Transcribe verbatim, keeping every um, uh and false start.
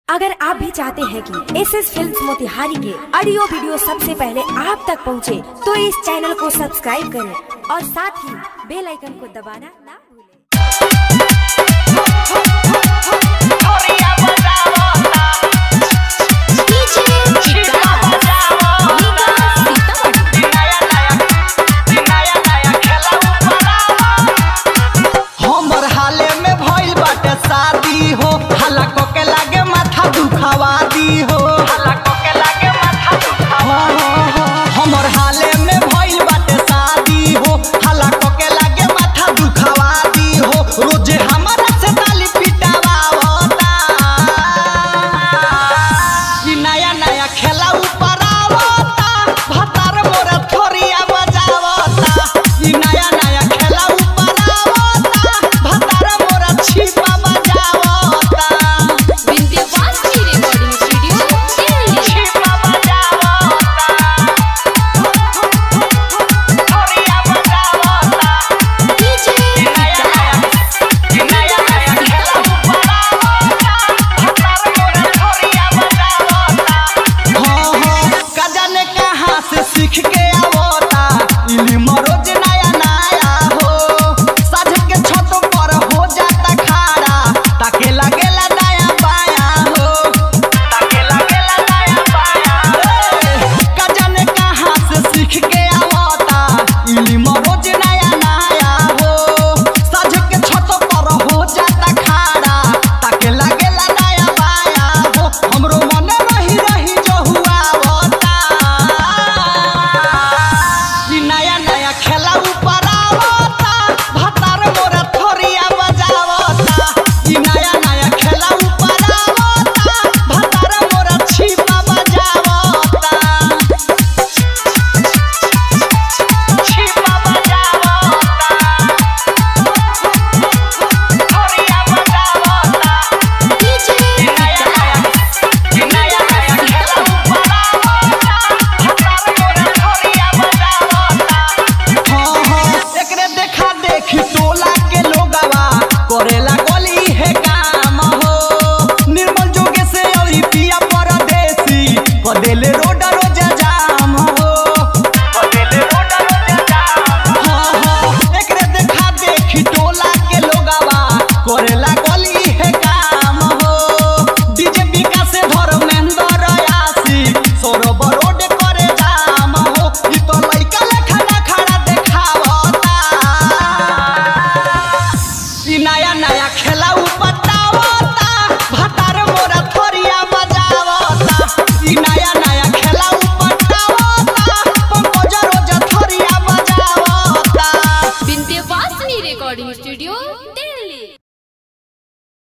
अगर आप भी चाहते हैं कि एस एस फिल्म्स मोतिहारी के ऑडियो वीडियो सबसे पहले आप तक पहुंचे, तो इस चैनल को सब्सक्राइब करें और साथ ही बेल आइकन को दबाना ना भूलें। शादी हो हल्ला को के लागे माथा दुखावा दी हो हल्ला को के लागे माथा दुखावा हो हमर हाले में भइल बाटे शादी हो हल्ला को के लागे माथा दुखावा दी हो रोजे हमरा से ताली पिटावा होता कि नया नया खेला ऊपर आवता भतार मोरा थोरिया बजावता कि नया नया खेला ऊपर आवता भतार मोरा छिपा सीख के आवता इल्म रोज नया नया हो साझ के छत पर हो जाता खाड़ा ताके लगेला नया पाया हो ताके लगेला नया पाया का जाने कहां से सीख के आवता इल्म रोज नया नया हो साझ के छत पर हो जाता खाड़ा ताके लगेला नया पाया हो हमरो मन रही रही जो हुआ होता नया नया खेला ऊपर आवता भतार मोरा थोरिया बजावता ई नया नया खेला ऊपर आवता भतार मोरा छिपा बजावता छिपा बजावता थोरिया बजावता डीजे नया नया नया नया खेला ऊपर आवता भतार मोरा थोरिया बजावता एकरे देखा देखी टोला के लोगवा करेला गली है काम हो निर्मल जोगे से और पिया परदेसी कदेले रोड रोज जाम हो कदेले रोड रोज जाम हां एकरे देखा देखी टोला के लोगवा करेला गली है काम हो डीजे विकास से धर्मेंद्र आसी सौरभ रोड करे जाम हो ई तो लइका लेखा ना खड़ा देखावता ई नया नया खेला उपटावता भतार मोरा थोरिया बजावता ई नया नया खेला उपटावता पंकज रोज थोरिया बजावता विंध्यवासिनी रिकॉर्डिंग स्टूडियो।